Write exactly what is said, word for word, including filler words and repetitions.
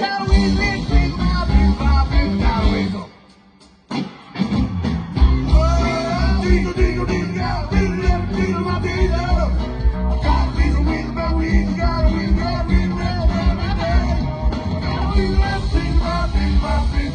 got a weasel, weasel, my weasel, my weasel, got a weasel. Oh, weasel, weasel, weasel, got a weasel, weasel, my weasel. I got a weasel, weasel, my weasel, got a weasel, got a weasel, got a weasel, got a weasel, my weasel, my weasel, my weasel.